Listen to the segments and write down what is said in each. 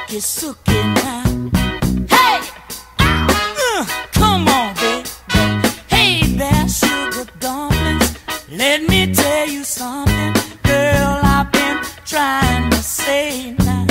Sookie, sookie now. Hey, come on, baby. Hey there, sugar dumplings. Let me tell you something, girl. I've been trying to say now.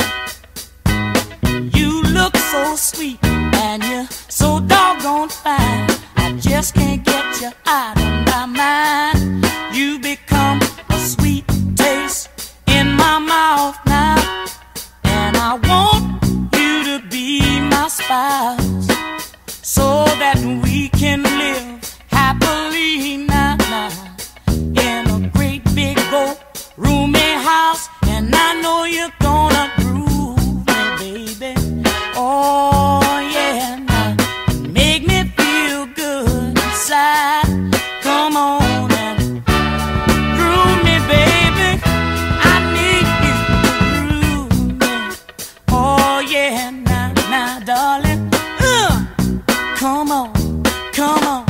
You look so sweet and you're so doggone fine. I just can't get you out of my mind. You become a sweet taste in my mouth now, and I want you to be my spouse, so that we can live happily now, in a great big old roomy house. And I know you're gonna groove me, baby. Oh yeah, now make me feel good inside. Come on and groove me, baby. I need you to groove me. Oh yeah, now, darling. Come on, come on.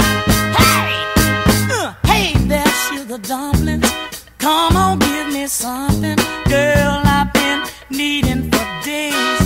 Hey there, sugar dumplings. Come on, give me something, girl. I've been needing for days.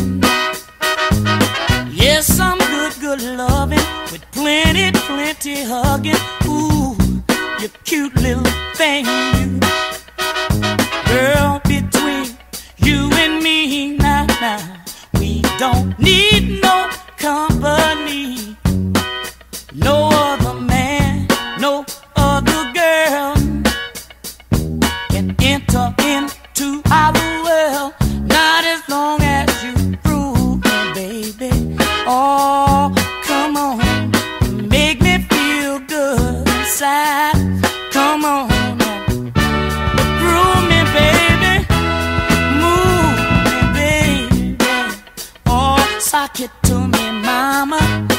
Yes, some good loving with plenty hugging. Ooh, you cute little thing, you. Girl, between you and me now, we don't need no company. No other man, no other girl can enter into our world, not as long as you prove me, baby. Oh, come on, make me feel good inside. Come on, groove me, baby, move me, baby. Oh, sock it to me, mama.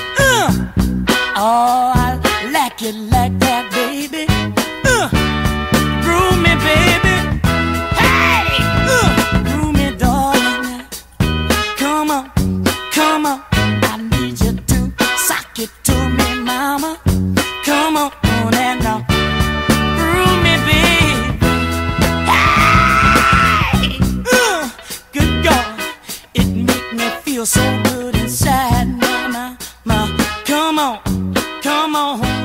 Oh, I like it like that, baby. Groove me, baby. Hey, groove me, darling. Come on, come on. I need you to sock it to me, mama. Come on, and now groove me, baby. Hey, good God, it make me feel so good inside, mama. Come on, come on.